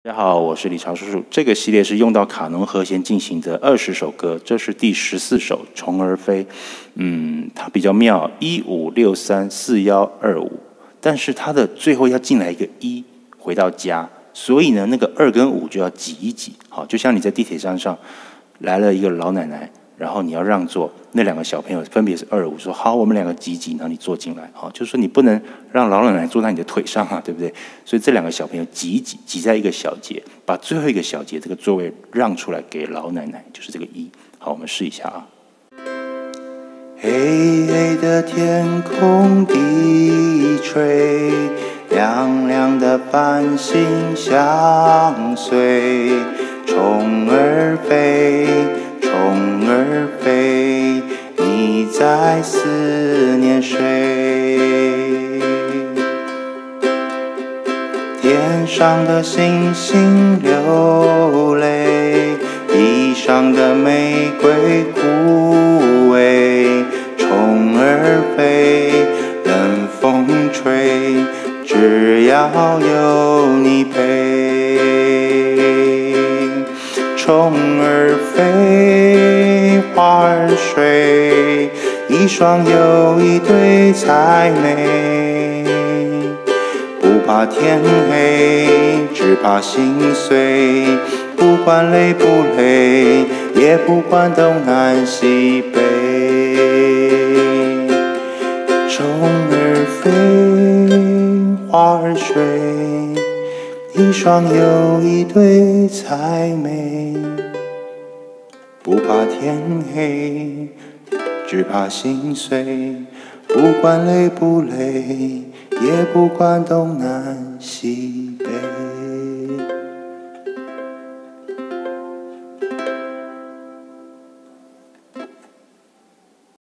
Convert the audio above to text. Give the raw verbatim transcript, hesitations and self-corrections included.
大家好，我是李朝叔叔。这个系列是用到卡农和弦进行的二十首歌，这是第十四首《虫儿飞》。嗯，它比较妙，一五六三四幺二五，但是它的最后要进来一个一，回到家，所以呢，那个二跟五就要挤一挤。好，就像你在地铁站上来了一个老奶奶，然后你要让座，那两个小朋友分别是二五，说好，我们两个挤挤，然后你坐进来。好，就是说你不能让老奶奶坐在你的腿上啊，对不对？所以这两个小朋友挤一挤，挤在一个小节，把最后一个小节这个座位让出来给老奶奶，就是这个一。好，我们试一下啊。黑黑的天空低垂，亮亮的繁星相随，虫儿飞，虫儿飞，你在思念谁？天上的星星流泪，地上的玫瑰枯萎，虫儿飞，冷风吹，只要有你陪。虫儿飞，花儿睡，一双又一对才美。不怕天黑，只怕心碎，不管累不累，也不管东南西北。虫儿飞，花儿睡，一双又一对才美。不怕天黑，只怕心碎，不管累不累，也不管东南西北。